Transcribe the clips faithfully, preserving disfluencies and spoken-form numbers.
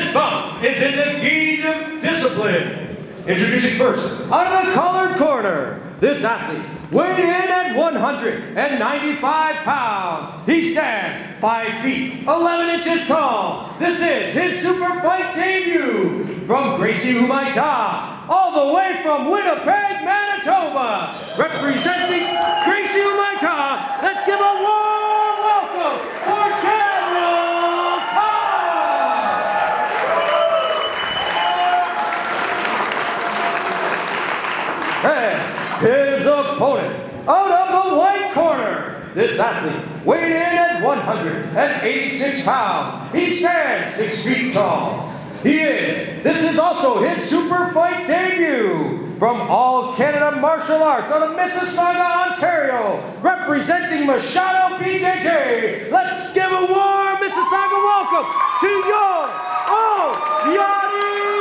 This bout is in the gi of discipline. Introducing first, out of the colored corner, this athlete, weighed in at one hundred ninety-five pounds. He stands five feet, eleven inches tall. This is his super fight debut from Gracie Humaitá, all the way from Winnipeg, Manitoba. Representing Gracie Humaitá, let's give a warm welcome for Cameron Cobb. And his opponent, out of the white corner, this athlete, weighed in at one hundred eighty-six pounds. He stands six feet tall. He is, this is also his super fight debut from All Canada Martial Arts out of Mississauga, Ontario, representing Machado B J J. Let's give a warm Mississauga welcome to your own Yanni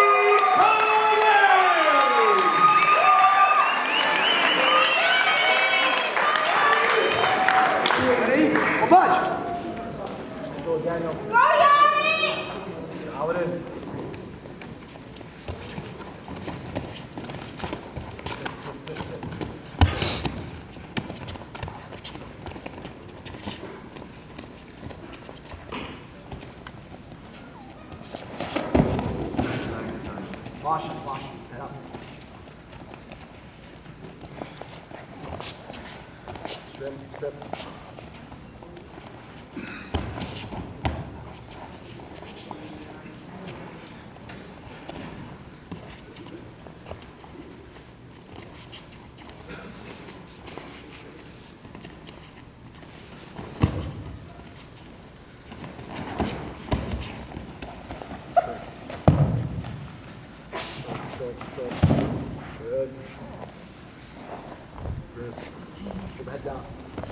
Budge! Go, Daniel. Go, Yanni! Out in. Wash it, wash it. Head up. Strip, strip. Good. Good. Put the head down.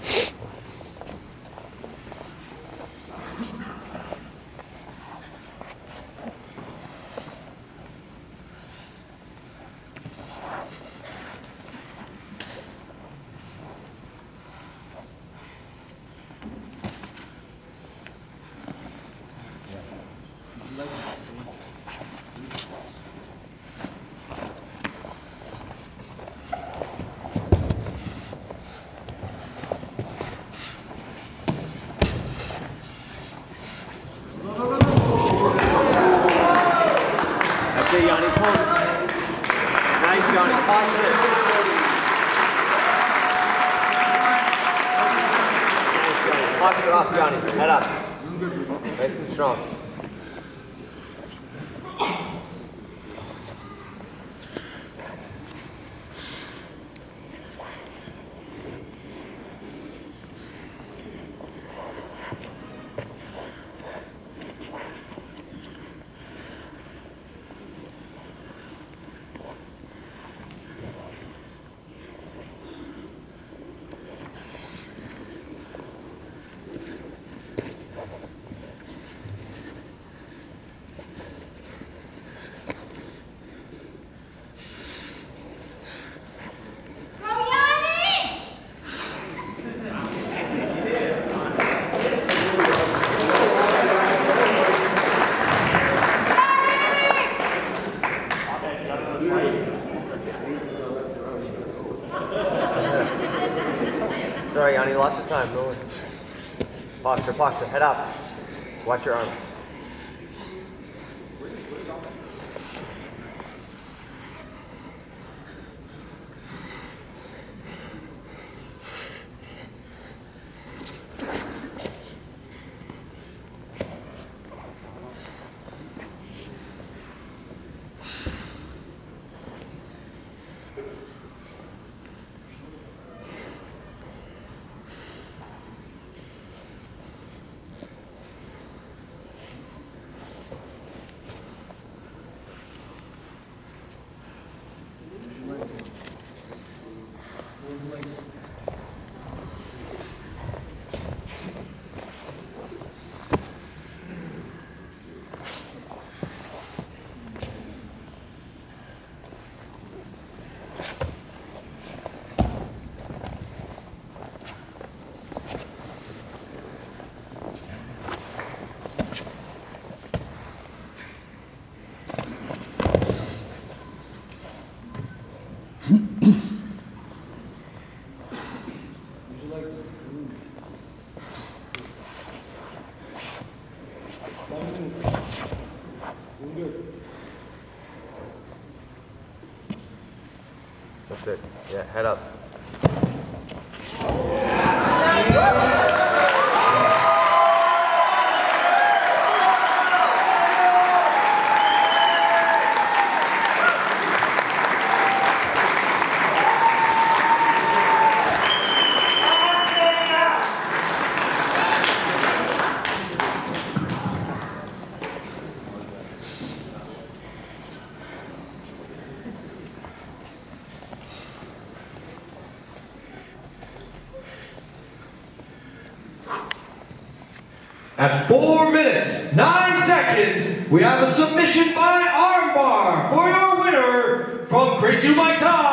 Okay, Yanni, pull it. Nice, Yanni. Positive. Nice, Yanni. Positive off, Yanni. Head up. Nice and strong. Sorry, Yanni, lots of time. No. Posture, posture. Head up. Watch your arm. That's it. Yeah, head up. At four minutes, nine seconds, we have a submission by armbar for your winner from Chris Umaitai.